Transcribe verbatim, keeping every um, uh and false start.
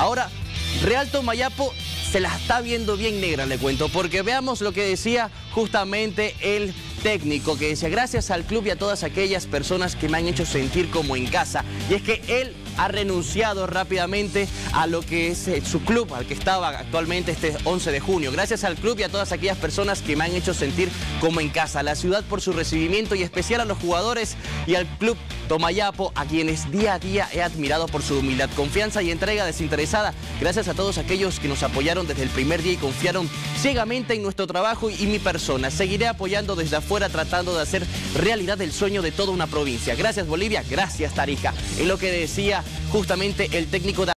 Ahora, Real Tomayapo se la está viendo bien negra, le cuento, porque veamos lo que decía justamente el técnico, que decía: gracias al club y a todas aquellas personas que me han hecho sentir como en casa. Y es que él ha renunciado rápidamente a lo que es eh, su club, al que estaba actualmente este once de junio. Gracias al club y a todas aquellas personas que me han hecho sentir como en casa. A la ciudad por su recibimiento, y especial a los jugadores y al club Tomayapo, a quienes día a día he admirado por su humildad, confianza y entrega desinteresada. Gracias a todos aquellos que nos apoyaron desde el primer día y confiaron ciegamente en nuestro trabajo y mi persona. Seguiré apoyando desde afuera, tratando de hacer realidad el sueño de toda una provincia. Gracias Bolivia, gracias Tarija. Es lo que decía justamente el técnico de